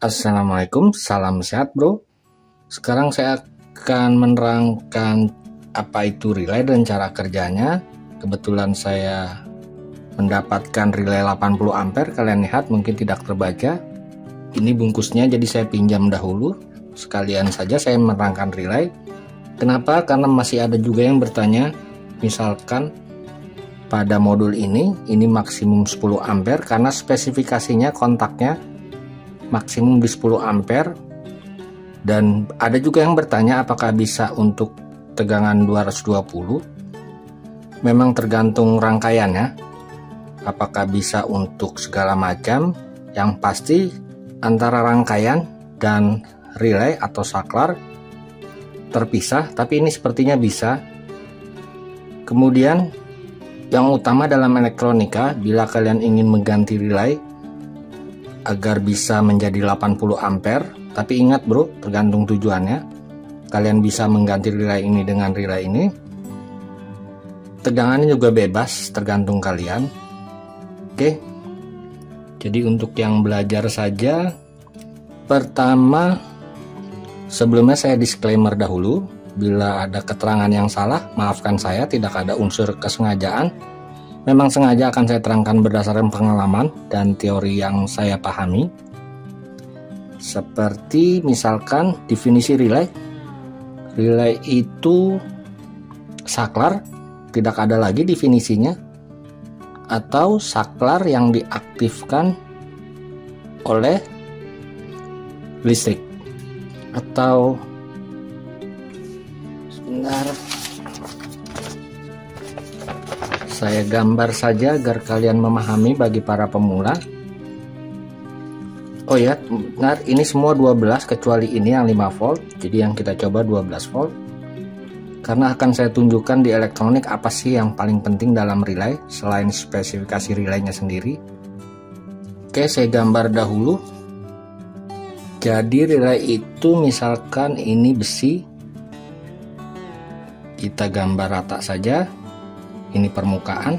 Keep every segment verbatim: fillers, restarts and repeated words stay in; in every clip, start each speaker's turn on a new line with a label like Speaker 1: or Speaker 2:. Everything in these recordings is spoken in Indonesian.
Speaker 1: Assalamualaikum, salam sehat bro. Sekarang saya akan menerangkan apa itu relay dan cara kerjanya. Kebetulan saya mendapatkan relay delapan puluh ampere. Kalian lihat mungkin tidak terbaca. Ini bungkusnya, jadi saya pinjam dahulu. Sekalian saja saya menerangkan relay. Kenapa? Karena masih ada juga yang bertanya, misalkan pada modul ini, ini maksimum sepuluh ampere karena spesifikasinya kontaknya maksimum di sepuluh ampere, dan ada juga yang bertanya apakah bisa untuk tegangan dua ratus dua puluh. Memang tergantung rangkaiannya, apakah bisa untuk segala macam. Yang pasti antara rangkaian dan relay atau saklar terpisah, tapi ini sepertinya bisa. Kemudian yang utama dalam elektronika, bila kalian ingin mengganti relay agar bisa menjadi delapan puluh ampere, tapi ingat bro, tergantung tujuannya. Kalian bisa mengganti relay ini dengan relay ini. Tegangannya juga bebas, tergantung kalian. Oke, jadi untuk yang belajar saja, pertama, sebelumnya saya disclaimer dahulu. Bila ada keterangan yang salah, maafkan saya, tidak ada unsur kesengajaan. Memang sengaja akan saya terangkan berdasarkan pengalaman dan teori yang saya pahami. Seperti misalkan definisi relay. Relay itu saklar, tidak ada lagi definisinya. Atau saklar yang diaktifkan oleh listrik. Atau sebentar, saya gambar saja agar kalian memahami bagi para pemula. Oh ya, benar, ini semua dua belas kecuali ini yang lima volt. Jadi yang kita coba dua belas volt. Karena akan saya tunjukkan di elektronik apa sih yang paling penting dalam relay selain spesifikasi relaynya sendiri. Oke, saya gambar dahulu. Jadi relay itu misalkan ini besi. Kita gambar rata saja. Ini permukaan,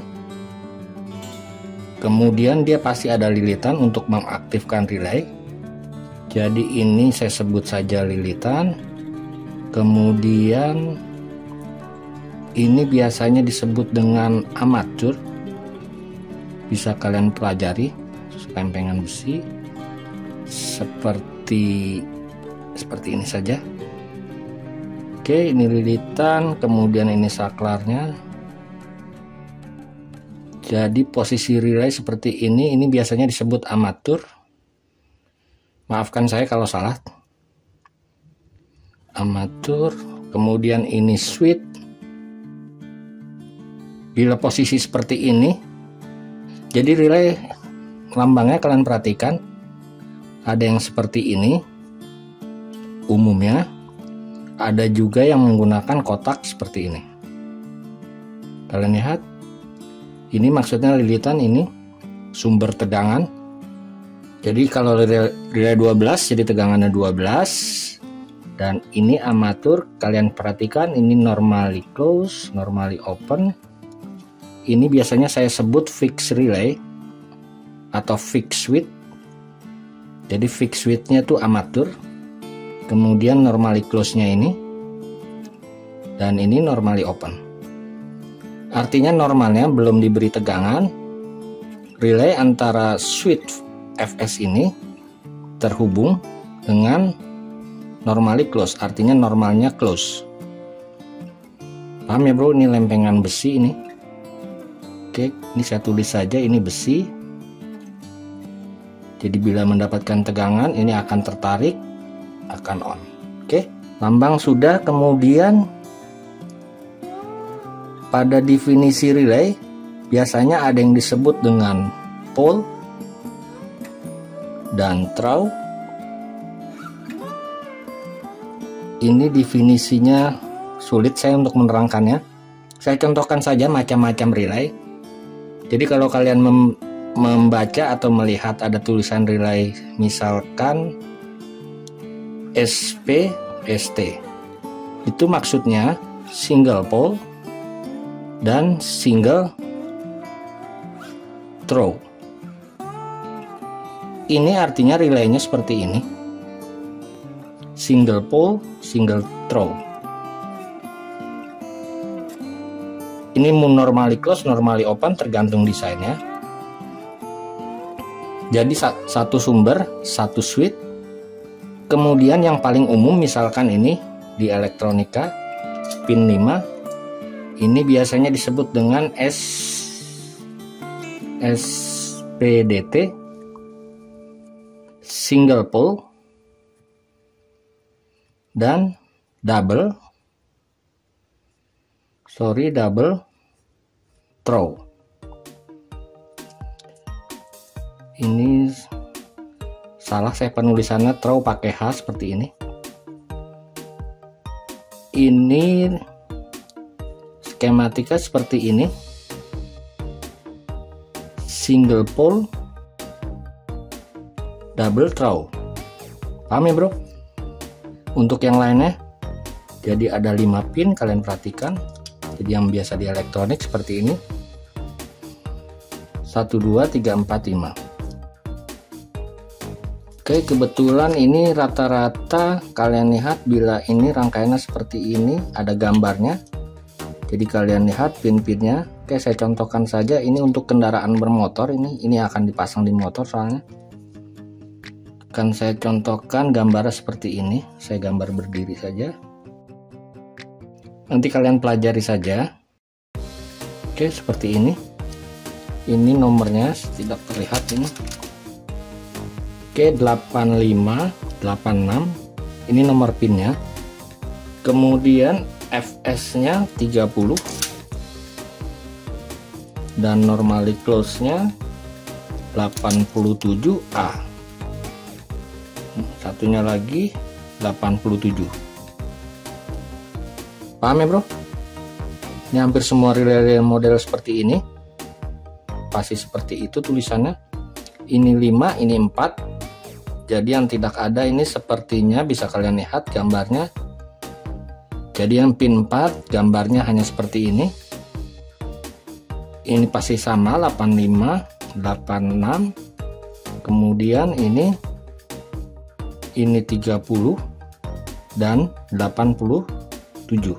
Speaker 1: kemudian dia pasti ada lilitan untuk mengaktifkan relay. Jadi ini saya sebut saja lilitan. Kemudian ini biasanya disebut dengan armatur, bisa kalian pelajari. Lempengan besi seperti seperti ini saja. Oke, ini lilitan, kemudian ini saklarnya. Jadi posisi relay seperti ini, ini biasanya disebut armatur. Maafkan saya kalau salah. Armatur, kemudian ini switch. Bila posisi seperti ini, jadi relay lambangnya kalian perhatikan, ada yang seperti ini umumnya, ada juga yang menggunakan kotak seperti ini. Kalian lihat, ini maksudnya lilitan, ini sumber tegangan. Jadi kalau relay dua belas jadi tegangannya dua belas. Dan ini armatur, kalian perhatikan ini normally close, normally open. Ini biasanya saya sebut fixed relay atau fixed switch. Jadi fixed switchnya tuh armatur. Kemudian normally close-nya ini. Dan ini normally open. Artinya normalnya belum diberi tegangan. Relay antara switch F S ini terhubung dengan normally close, artinya normalnya close. Paham ya bro, ini lempengan besi ini. Oke, ini saya tulis saja, ini besi. Jadi bila mendapatkan tegangan, ini akan tertarik, akan on. Oke, lambang sudah. Kemudian pada definisi relay biasanya ada yang disebut dengan pole dan throw. Ini definisinya sulit saya untuk menerangkannya. Saya contohkan saja macam-macam relay. Jadi kalau kalian mem membaca atau melihat ada tulisan relay misalkan S P S T, itu maksudnya single pole dan single throw. Ini artinya relaynya seperti ini. single pole, single throw. Ini normally close, normally open, tergantung desainnya. Jadi satu sumber, satu switch. Kemudian yang paling umum misalkan ini di elektronika pin lima, ini biasanya disebut dengan S S P D T, single pole, dan double sorry double throw. Ini salah saya penulisannya, throw pakai H seperti ini. Ini skematika seperti ini, single pole, double throw. Paham ya bro? Untuk yang lainnya, jadi ada lima pin, kalian perhatikan. Jadi yang biasa di elektronik seperti ini, satu dua tiga empat lima. Oke, kebetulan ini rata-rata kalian lihat bila ini rangkaiannya seperti ini, ada gambarnya. Jadi kalian lihat pin-pinnya. Oke, saya contohkan saja, ini untuk kendaraan bermotor, ini ini akan dipasang di motor soalnya. Akan saya contohkan gambarnya seperti ini. Saya gambar berdiri saja. Nanti kalian pelajari saja. Oke, seperti ini. Ini nomornya tidak terlihat ini. Oke, delapan lima delapan enam. Ini nomor pinnya. Kemudian F S-nya tiga puluh. Dan normally close-nya delapan puluh tujuh A. Satunya lagi delapan puluh tujuh. Paham ya bro? Ini hampir semua relay model seperti ini, pasti seperti itu tulisannya. Ini lima, ini empat. Jadi yang tidak ada ini sepertinya bisa kalian lihat gambarnya. Jadi yang pin empat gambarnya hanya seperti ini. Ini pasti sama, delapan lima delapan enam. Kemudian ini ini tiga puluh dan delapan puluh tujuh.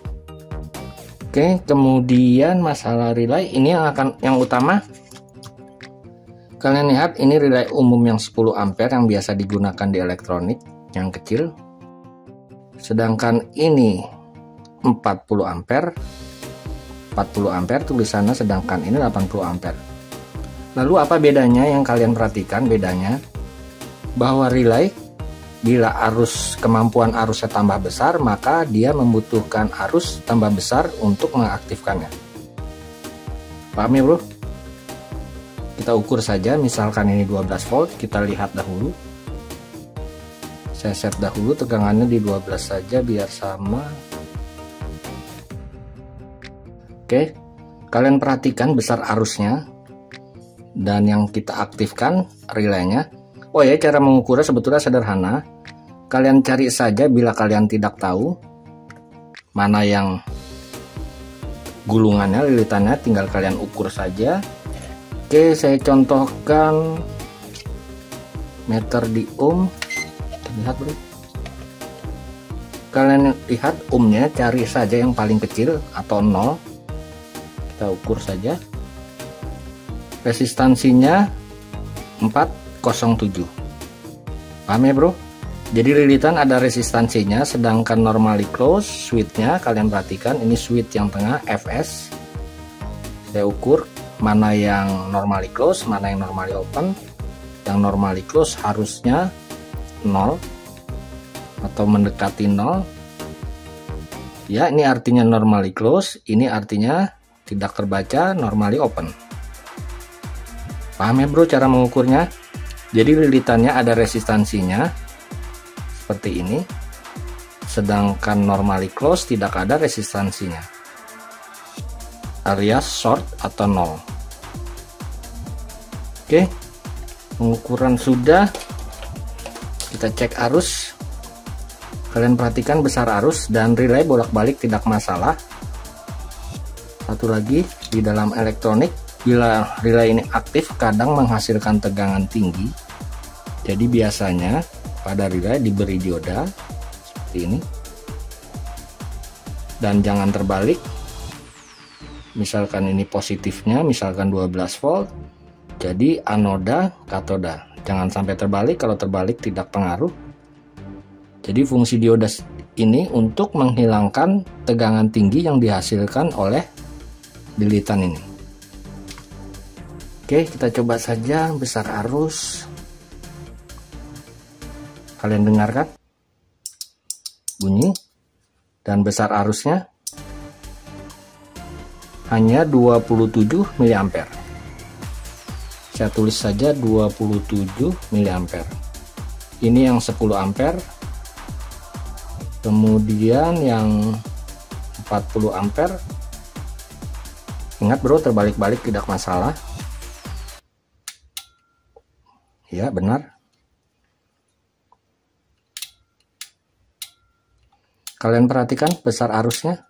Speaker 1: Oke, kemudian masalah relay ini yang akan yang utama. Kalian lihat ini relay umum yang sepuluh ampere yang biasa digunakan di elektronik yang kecil. Sedangkan ini empat puluh ampere. empat puluh ampere tulisannya, sedangkan ini delapan puluh ampere. Lalu apa bedanya yang kalian perhatikan? Bedanya bahwa relay bila arus kemampuan arusnya tambah besar, maka dia membutuhkan arus tambah besar untuk mengaktifkannya. Paham ya bro? Kita ukur saja, misalkan ini dua belas volt, kita lihat dahulu. Saya set dahulu tegangannya di dua belas saja biar sama. Oke, kalian perhatikan besar arusnya. Dan yang kita aktifkan relaynya. Oh ya, cara mengukurnya sebetulnya sederhana. Kalian cari saja bila kalian tidak tahu mana yang gulungannya, lilitannya, tinggal kalian ukur saja. Oke, saya contohkan meter di ohm. Lihat bro. Kalian lihat ohmnya, cari saja yang paling kecil atau nol. Kita ukur saja. Resistansinya empat nol tujuh. Paham ya bro? Jadi lilitan ada resistansinya, sedangkan normally close switchnya kalian perhatikan, ini switch yang tengah F S. Saya ukur mana yang normally close, mana yang normally open. Yang normally close harusnya nol atau mendekati nol. Ya, ini artinya normally close, ini artinya tidak terbaca, normally open. Paham ya bro cara mengukurnya? Jadi lilitannya ada resistansinya seperti ini, sedangkan normally close tidak ada resistansinya, alias short atau nol. Oke, pengukuran sudah. Kita cek arus. Kalian perhatikan besar arus dan relay bolak-balik tidak masalah. Satu lagi, di dalam elektronik bila relay ini aktif kadang menghasilkan tegangan tinggi. Jadi biasanya pada relay diberi dioda seperti ini, dan jangan terbalik. Misalkan ini positifnya, misalkan dua belas volt, jadi anoda katoda. Jangan sampai terbalik, kalau terbalik tidak pengaruh. Jadi fungsi dioda ini untuk menghilangkan tegangan tinggi yang dihasilkan oleh lilitan ini. Oke, kita coba saja besar arus. Kalian dengarkan bunyi, dan besar arusnya hanya dua puluh tujuh miliampere. Saya tulis saja dua puluh tujuh miliampere. Ini yang sepuluh ampere, kemudian yang empat puluh ampere. Ingat bro, terbalik-balik tidak masalah. Ya, benar. Kalian perhatikan besar arusnya.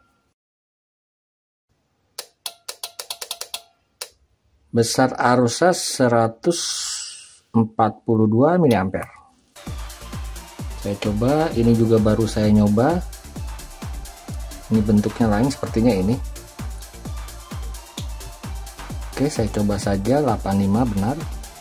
Speaker 1: Besar arusnya seratus empat puluh dua miliampere. Saya coba, ini juga baru saya nyoba. Ini bentuknya lain, sepertinya ini. Oke, saya coba saja delapan puluh lima, benar.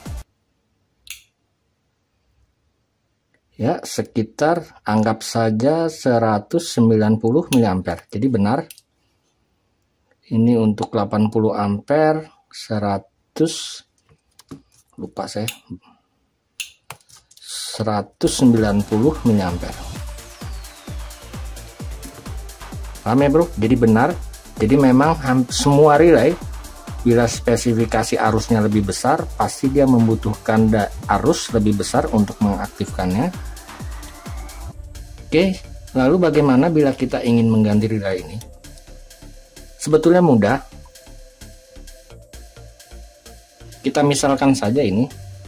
Speaker 1: Ya, sekitar anggap saja seratus sembilan puluh miliampere. Jadi benar. Ini untuk delapan puluh ampere, seratus, lupa saya, seratus sembilan puluh miliampere. Paham ya bro? Jadi benar. Jadi memang semua relay, bila spesifikasi arusnya lebih besar, pasti dia membutuhkan arus lebih besar untuk mengaktifkannya. Oke, lalu bagaimana bila kita ingin mengganti relay ini? Sebetulnya mudah. Kita misalkan saja ini.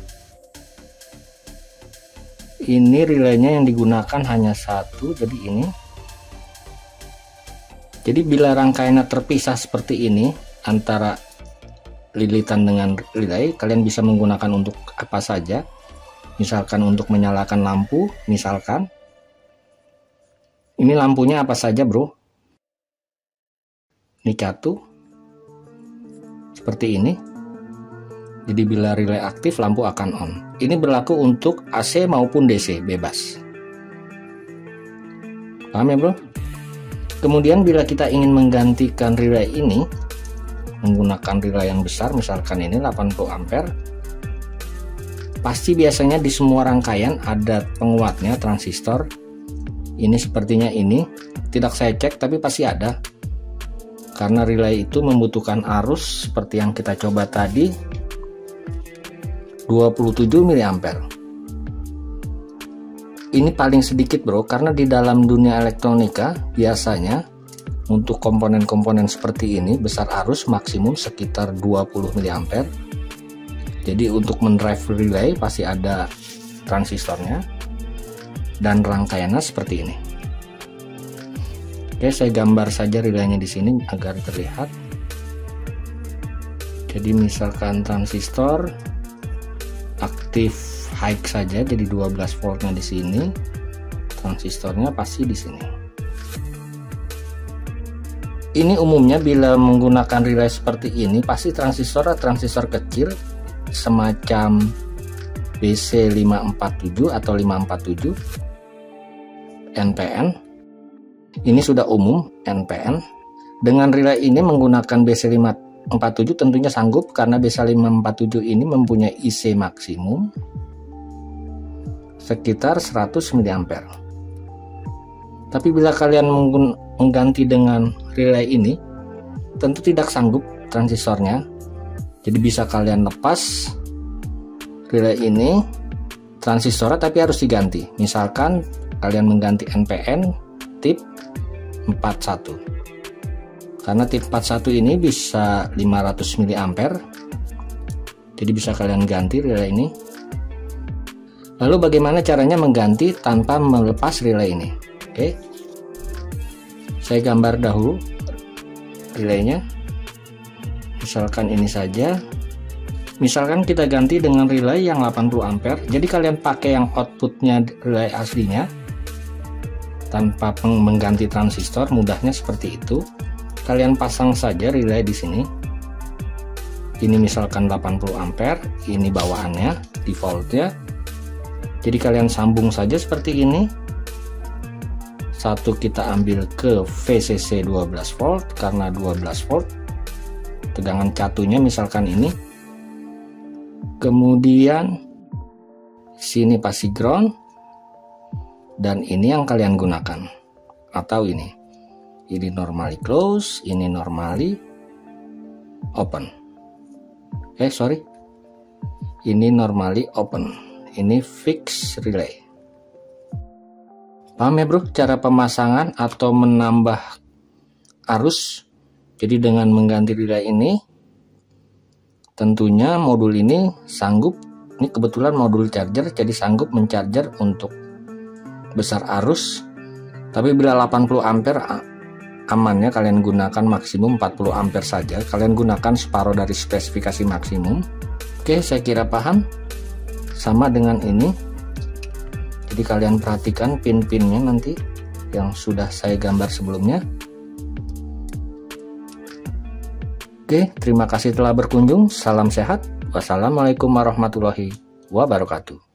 Speaker 1: Ini relaynya yang digunakan hanya satu, jadi ini. Jadi bila rangkaiannya terpisah seperti ini antara lilitan dengan relay, kalian bisa menggunakan untuk apa saja. Misalkan untuk menyalakan lampu, misalkan. Ini lampunya apa saja bro? Ini catu seperti ini. Jadi bila relay aktif, lampu akan on. Ini berlaku untuk A C maupun D C, bebas. Paham ya bro? Kemudian bila kita ingin menggantikan relay ini menggunakan relay yang besar, misalkan ini delapan puluh ampere, pasti biasanya di semua rangkaian ada penguatnya, transistor. Ini sepertinya ini, tidak saya cek tapi pasti ada, karena relay itu membutuhkan arus seperti yang kita coba tadi, dua puluh tujuh miliampere. Ini paling sedikit bro, karena di dalam dunia elektronika biasanya untuk komponen-komponen seperti ini besar arus maksimum sekitar dua puluh miliampere. Jadi untuk mendrive relay pasti ada transistornya dan rangkaiannya seperti ini. Oke, saya gambar saja relaynya di sini agar terlihat. Jadi misalkan transistor aktif high saja, jadi dua belas voltnya di sini, transistornya pasti di sini. Ini umumnya bila menggunakan relay seperti ini pasti transistor transistor kecil semacam B C lima empat tujuh atau lima empat tujuh N P N. Ini sudah umum N P N. Dengan relay ini menggunakan B C lima empat tujuh tentunya sanggup, karena B C lima empat tujuh ini mempunyai I C maksimum sekitar seratus miliampere. Tapi bila kalian mengganti dengan relay ini, tentu tidak sanggup transistornya. Jadi bisa kalian lepas relay ini transistornya, tapi harus diganti. Misalkan kalian mengganti N P N tip empat puluh satu, karena tip empat puluh satu ini bisa lima ratus miliampere. Jadi bisa kalian ganti relay ini. Lalu bagaimana caranya mengganti tanpa melepas relay ini? Oke, saya gambar dahulu relaynya. Misalkan ini saja. misalkan kita ganti dengan relay yang delapan puluh ampere, jadi kalian pakai yang outputnya relay aslinya tanpa mengganti transistor, mudahnya seperti itu. Kalian pasang saja relay di sini. Ini misalkan delapan puluh ampere, ini bawaannya, defaultnya. Jadi kalian sambung saja seperti ini. Satu kita ambil ke V C C dua belas volt karena dua belas volt. Tegangan catunya misalkan ini. Kemudian sini pasti ground. Dan ini yang kalian gunakan. Atau ini. Ini normally close, ini normally open. Eh sorry, ini normally open, ini fix relay. Paham ya bro, cara pemasangan atau menambah arus. Jadi dengan mengganti relay ini, tentunya modul ini sanggup. Ini kebetulan modul charger, jadi sanggup mencharger untuk besar arus. Tapi bila delapan puluh ampere amannya kalian gunakan maksimum empat puluh ampere saja. Kalian gunakan separuh dari spesifikasi maksimum. Oke, saya kira paham. Sama dengan ini. Jadi kalian perhatikan pin-pinnya nanti yang sudah saya gambar sebelumnya. Oke, terima kasih telah berkunjung. Salam sehat. Wassalamualaikum warahmatullahi wabarakatuh.